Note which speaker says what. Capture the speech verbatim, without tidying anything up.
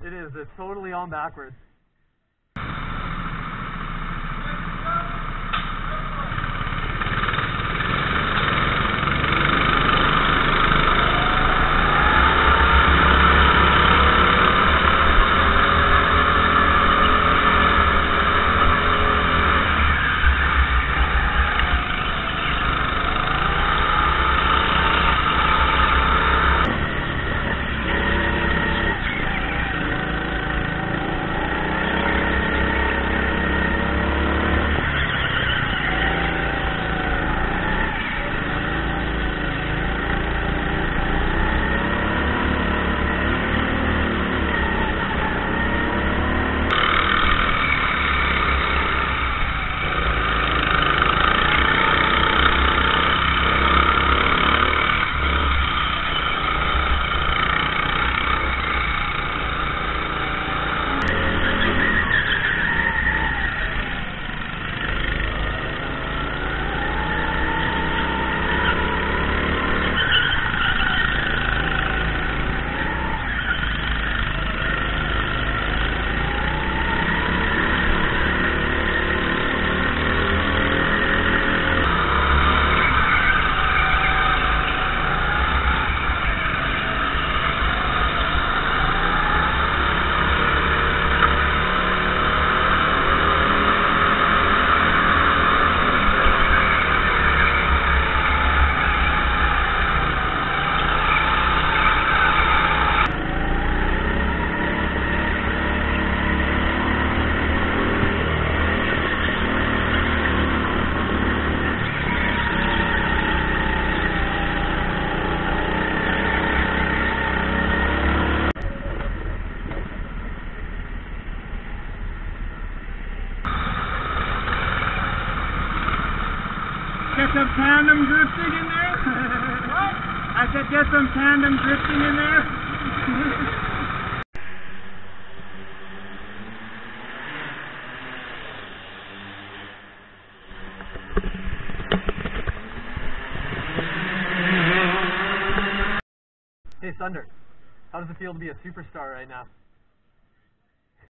Speaker 1: It is. It's totally on backwards.
Speaker 2: Get some tandem drifting in there? What? I said get some tandem drifting in there.
Speaker 1: Hey Thunder, how does it feel to be a superstar right now?